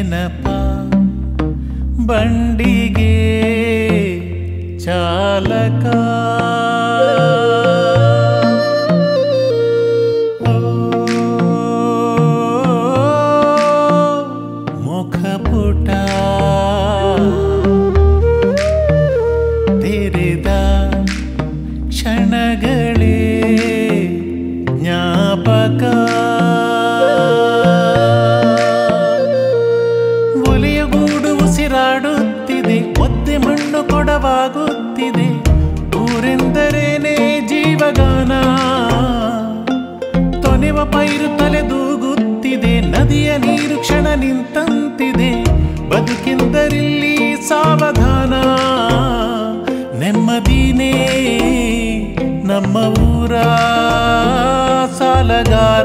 ನೆನಪ ಬಂಡಿಗೆ ಚಾಲಕ ಮುಖಪುಟ ತೆರೆದ ಕ್ಷಣಗಳೇ ಜ್ಞಾಪಕ ಒಲೆಯಗೂಡು ಉಸಿರಾಡುತ್ತಿದೆ ಒದ್ದೆ ಮಣ್ಣು ಕೊಡವಾಗುತ್ತಿದೆ ಊರೆಂದರೇನೆ ಜೀವಗಾನ ತೊನೆವ ಪೈರು ತಲೆದೂಗುತ್ತಿದೆ ನದಿಯ ನೀರು ಕ್ಷಣ ನಿಂತಂತಿದೆ ಬದುಕೆಂದರಿಲ್ಲಿ ಸಾವಧಾನ ನೆಮ್ಮದಿನೇ ನಮ್ಮ ಊರ ಸಾಲಗಾರ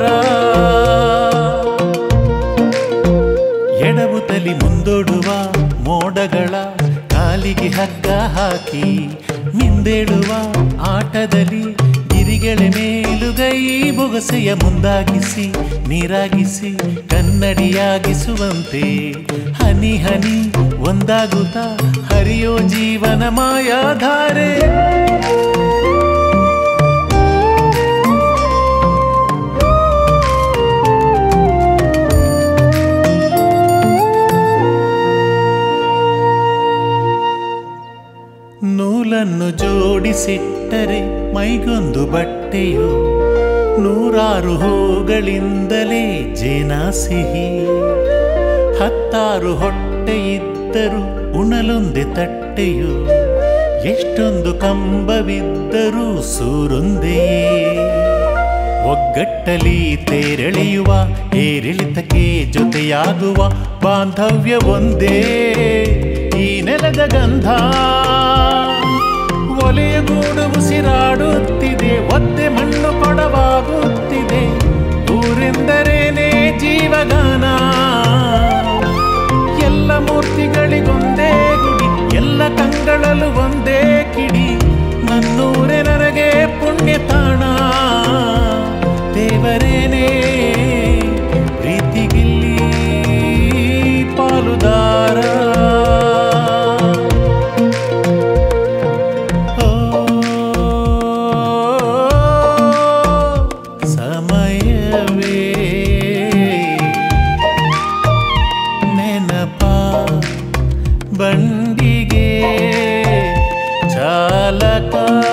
ಎಡವುತ್ತಲಿ ಮುಂದೋಡುವ ಮೋಡಗಳ ಕಾಲಿಗೆ ಹಗ್ಗ ಹಾಕಿ ಮಿಂದೇಳುವ ಆಟದಲ್ಲಿ ಗಿರಿಗೆಳೆ ಮೇಲುಗೈ ಬೊಗಸೆಯ ಮುಂದಾಗಿಸಿ ನೀರಾಗಿಸಿ ಕನ್ನಡಿಯಾಗಿಸುವಂತೆ ಹನಿ ಹನಿ ಒಂದಾಗುತ್ತಾ ಹರಿಯೋ ಜೀವನ ಮಾಯಾಧಾರೆ ನೂಲನ್ನು ಜೋಡಿಸಿಟ್ಟರೆ ಮೈಗೊಂದು ಬಟ್ಟೆಯು ನೂರಾರು ಹೂಗಳಿಂದಲೇ ಜೇನ ಸಿಹಿ ಹತ್ತಾರು ಹೊಟ್ಟೆ ಇದ್ದರೂ ಉಣಲೊಂದೆ ತಟ್ಟೆಯು ಎಷ್ಟೊಂದು ಕಂಬವಿದ್ದರೂ ಸೂರೊಂದೆಯೇ ಒಗ್ಗಟ್ಟಲಿ ತೇರೆಳೆಯುವ ಏರಿಳಿತಕ್ಕೆ ಜೊತೆಯಾಗುವ ಬಾಂಧವ್ಯ ಒಂದೇ ಈ ನೆಲದ ಗಂಧ ಒಲೆಯಗೂಡು ಉಸಿರಾಡುತ್ತಿದೆ ಒದ್ದೆ ಮಣ್ಣು ಕೊಡವಾಗುತ್ತಿದೆ ಊರೆಂದರೇನೆ ಜೀವಗಾನ ಎಲ್ಲ ಮೂರ್ತಿಗಳಿಗೊಂದೇ ಗುಡಿ ಎಲ್ಲ ಕಂಗಳಲ್ಲೂ ಒಂದೇ ಕಿಡಿ ನನ್ನೂರೇ ನನಗೆ ಪುಣ್ಯ ತಾಣ ದೇವರೇನೇ ಪ್ರೀತಿಗಿಲ್ಲಿ ಪಾಲುದಾರ ಬಂಡಿಗೆ ಚಾಲಕ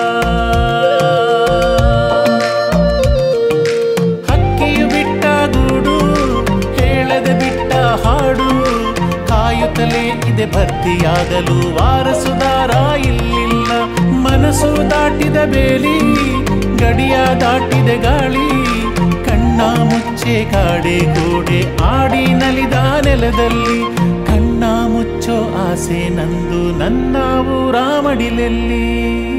ಹಕ್ಕಿಯು ಬಿಟ್ಟ ಗೂಡು ಹೇಳದೆ ಬಿಟ್ಟ ಹಾಡು ಕಾಯುತ್ತಲೇ ಇದೆ ಭರ್ತಿಯಾಗಲು ವಾರಸುದಾರ ಇಲ್ಲಿಲ್ಲ ಮನಸ್ಸು ದಾಟಿದ ಬೇಲಿ ಗಡಿಯ ದಾಟಿದೆ ಗಾಳಿ ಕಣ್ಣ ಮುಚ್ಚೆ ಕಾಡೆ ಗೋಡೆ ಆಡಿ ನಲಿದ ನೆಲದಲ್ಲಿ ಕಣ್ಣ ಮುಚ್ಚೋ ಆಸೆ ನಂದು ನನ್ನ ಊರ ಮಡಿಲಲ್ಲಿ